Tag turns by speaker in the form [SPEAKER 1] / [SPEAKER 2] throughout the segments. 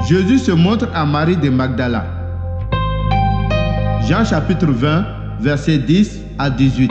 [SPEAKER 1] Jésus se montre à Marie de Magdala. Jean chapitre 20, versets 10 à 18.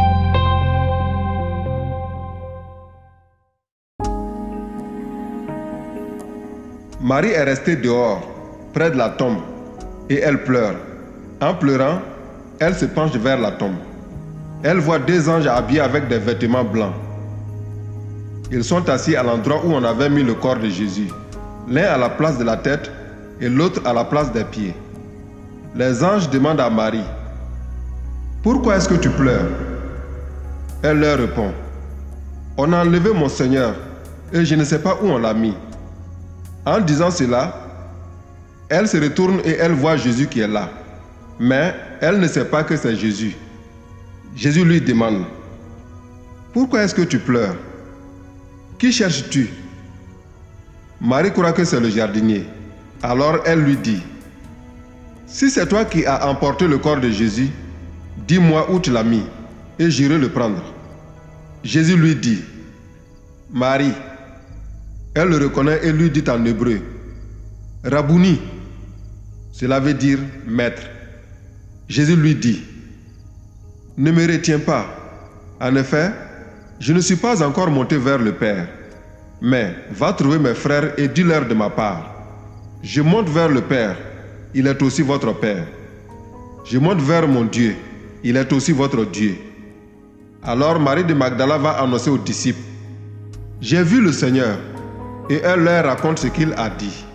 [SPEAKER 2] Marie est restée dehors, près de la tombe, et elle pleure. En pleurant, elle se penche vers la tombe. Elle voit deux anges habillés avec des vêtements blancs. Ils sont assis à l'endroit où on avait mis le corps de Jésus, l'un à la place de la tête et l'autre à la place des pieds. Les anges demandent à Marie, « Pourquoi est-ce que tu pleures ?» Elle leur répond, « On a enlevé mon Seigneur et je ne sais pas où on l'a mis. » En disant cela, elle se retourne et elle voit Jésus qui est là. Mais elle ne sait pas que c'est Jésus. Jésus lui demande, « Pourquoi est-ce que tu pleures? Qui cherches-tu » Marie croit que c'est le jardinier. Alors elle lui dit, « Si c'est toi qui as emporté le corps de Jésus, dis-moi où tu l'as mis, et j'irai le prendre. » Jésus lui dit, « Marie. » Elle le reconnaît et lui dit en hébreu, « Rabouni », cela veut dire « maître ». Jésus lui dit, « Ne me retiens pas. En effet, je ne suis pas encore monté vers le Père. Mais va trouver mes frères et dis-leur de ma part. Je monte vers le Père, il est aussi votre Père. Je monte vers mon Dieu, il est aussi votre Dieu. » Alors Marie de Magdala va annoncer aux disciples, « J'ai vu le Seigneur. » Et elle leur raconte ce qu'il a dit.